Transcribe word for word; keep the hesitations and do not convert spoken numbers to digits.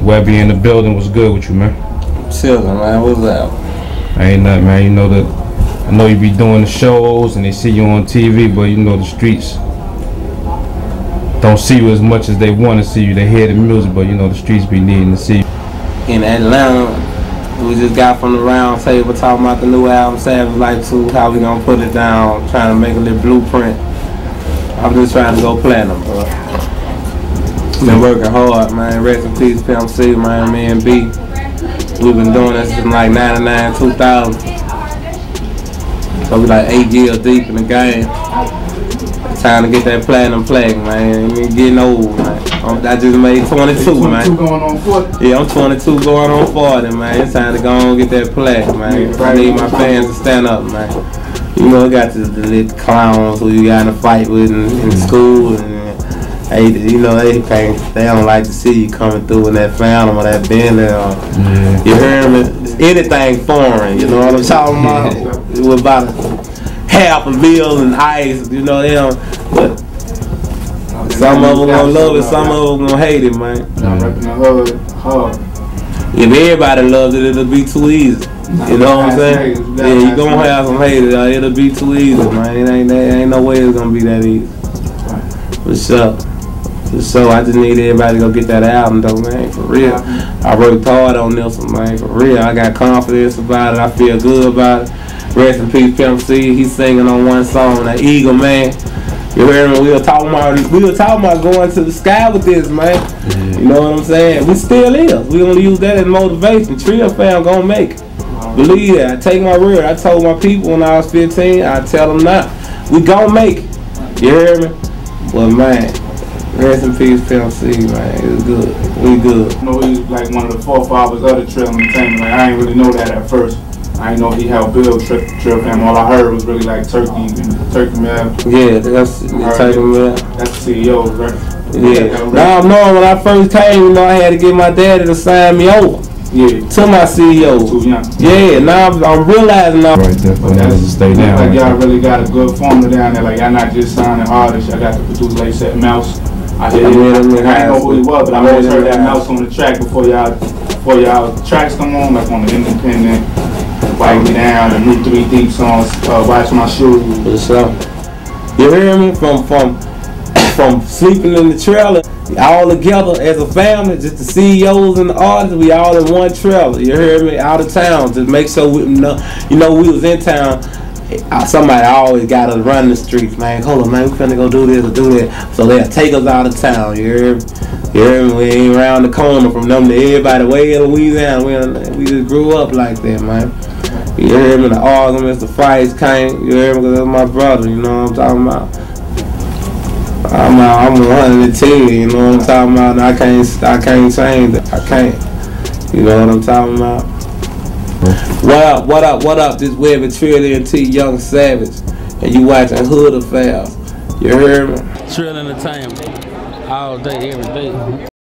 Webbie in the building. Was good with you, man? Chillin', man. What's up? Ain't nothing, man. You know that. I know you be doing the shows and they see you on T V, but you know the streets don't see you as much as they want to see you. They hear the music, but you know the streets be needing to see you. In Atlanta, we just got from the round table talking about the new album, Savage Life two, how we gonna put it down, trying to make a little blueprint. I'm just trying to go platinum, bro. Been working hard, man. Rest in peace, P M C, man, me and B. We've been doing this since like ninety-nine, two thousand. So we like eight years deep in the game. Time to get that platinum plaque, man. We getting old, man. I just made twenty-two, man. twenty-two going on forty? Yeah, I'm twenty-two going on forty, man. It's time to go on and get that plaque, man. I need my fans to stand up, man. You know, got the, the little clowns who you got in a fight with in, in school, and hey, you know, they can't, they don't like to see you coming through in that Phantom or that Bentley. Or, yeah. You hear me? It's anything foreign, you know what I'm talking about? It was about half a bill and ice, you know, they don't, but some of them gonna love it, some of them gonna hate it, man. I'm repping the hood hard. If everybody loves it, it'll be too easy. You know what I'm saying? Yeah, you gonna have some haters. It'll be too easy, man. It ain't, there ain't no way it's gonna be that easy. What's up? So I just need everybody to go get that album though, man, for real. I worked hard on this one, man, for real. I got confidence about it. I feel good about it. Rest in peace, P M C. He's singing on one song, that Eagle, man. You heard me? We were talking about we were talking about going to the sky with this, man. Yeah. You know what I'm saying? We still is. We gonna use that as motivation. Trill Fam gonna make it. Believe that. I take my word. I told my people when I was fifteen. I tell them now. We gonna make it. You hear me? Well, man. Rest in peace, P M C, man. It was good. We good. I know he's like one of the forefathers of the Trill Entertainment. Like, I ain't really know that at first. I didn't know he helped build Trill Fam. All I heard was really like Turkey and Turkey Mill. Yeah, that's the Turkey Mill. That's the C E O, right? Yeah. Now I'm knowing when I first came, you know, I had to get my daddy to sign me over. Yeah. To my C E O. Too young. Yeah, now I'm, I'm realizing now. Right there, but that's to stay down. Like y'all really got a good formula down there. Like y'all not just signing artists. Y'all got the producer, like you said, Mouse. I hear him. I didn't know who he was, but I always heard that Mouse on the track before y'all before y'all tracks come on, like on the Independent, Bite Me Down, the new Three Deep songs, uh, Watch My Shoes. What's up? You hear me? From from from sleeping in the trailer, all together as a family, just the C E Os and the artists, we all in one trailer. You hear me? Out of town, just make sure we know. You know, we was in town. Somebody always got us running the streets, man. Hold on, man, we finna go do this or do that. So they'll take us out of town, you hear me? You hear me? We ain't around the corner from them to everybody way in Louisiana. We, we just grew up like that, man. You hear me? The arguments, the fights came, you hear me? Because that's my brother, you know what I'm talking about? I'm out, I'm one hundred ten, you know what I'm talking about? I can't, I can't change that. I can't. You know what I'm talking about? What up, what up, what up? This Webbie, Trill and T, Young Savage, and you watching Hood Affairs. You hear me? Trill Entertainment, all day, every day.